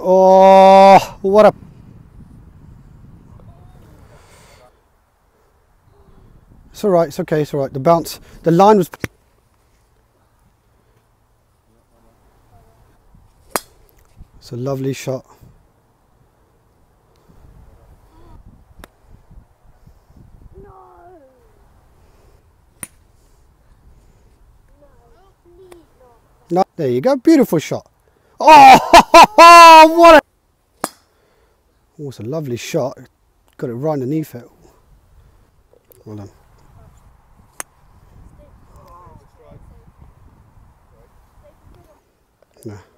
Oh, what a... It's all right, it's okay, it's all right. The bounce, the line was... It's a lovely shot. No, there you go, beautiful shot. Oh, what a... Oh, it's a lovely shot. Got it right underneath it. Well done. No.